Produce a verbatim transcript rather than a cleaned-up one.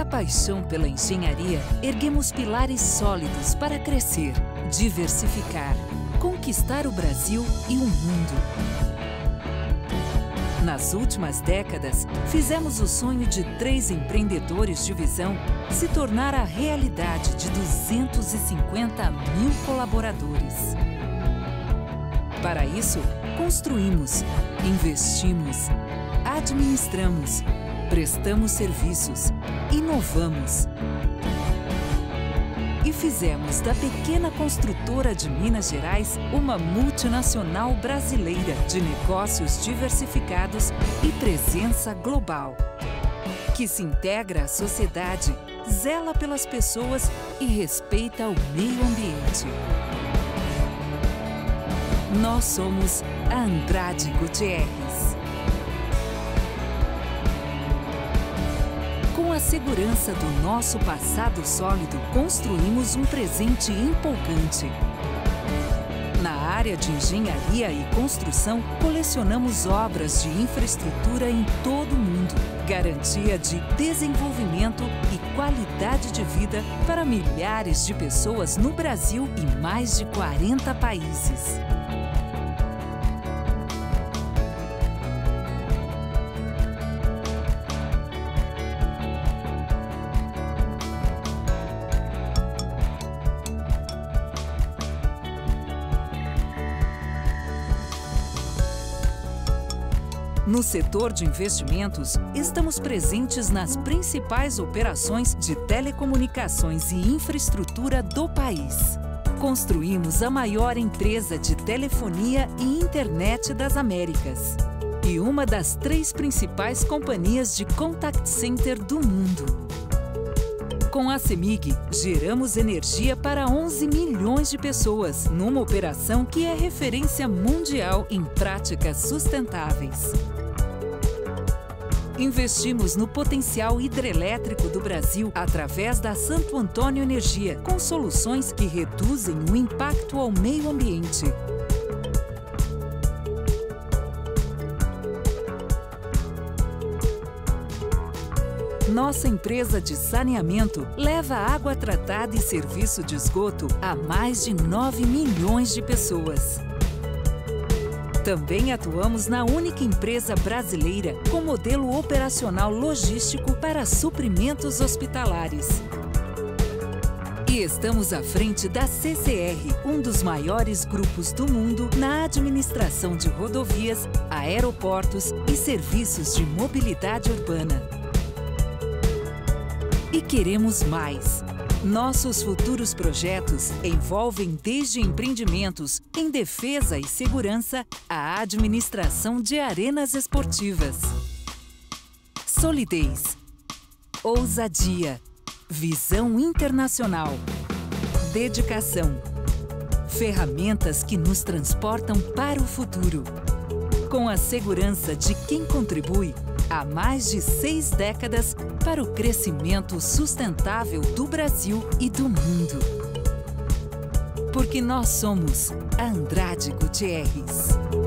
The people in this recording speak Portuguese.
a paixão pela engenharia, erguemos pilares sólidos para crescer, diversificar, conquistar o Brasil e o mundo. Nas últimas décadas, fizemos o sonho de três empreendedores de visão se tornar a realidade de duzentos e cinquenta mil colaboradores. Para isso, construímos, investimos, administramos, prestamos serviços, inovamos. E fizemos da pequena construtora de Minas Gerais uma multinacional brasileira de negócios diversificados e presença global, que se integra à sociedade, zela pelas pessoas e respeita o meio ambiente. Nós somos a Andrade Gutierrez. Com a segurança do nosso passado sólido, construímos um presente empolgante. Na área de engenharia e construção, colecionamos obras de infraestrutura em todo o mundo, garantia de desenvolvimento e qualidade de vida para milhares de pessoas no Brasil e mais de quarenta países. No setor de investimentos, estamos presentes nas principais operações de telecomunicações e infraestrutura do país. Construímos a maior empresa de telefonia e internet das Américas e uma das três principais companhias de contact center do mundo. Com a CEMIG, geramos energia para onze milhões de pessoas, numa operação que é referência mundial em práticas sustentáveis. Investimos no potencial hidrelétrico do Brasil através da Santo Antônio Energia, com soluções que reduzem o impacto ao meio ambiente. Nossa empresa de saneamento leva água tratada e serviço de esgoto a mais de nove milhões de pessoas. Também atuamos na única empresa brasileira com modelo operacional logístico para suprimentos hospitalares. E estamos à frente da C C R, um dos maiores grupos do mundo na administração de rodovias, aeroportos e serviços de mobilidade urbana. E queremos mais. Nossos futuros projetos envolvem desde empreendimentos em defesa e segurança à administração de arenas esportivas. Solidez, ousadia, visão internacional, dedicação, ferramentas que nos transportam para o futuro. Com a segurança de quem contribui há mais de seis décadas para o crescimento sustentável do Brasil e do mundo. Porque nós somos a Andrade Gutierrez.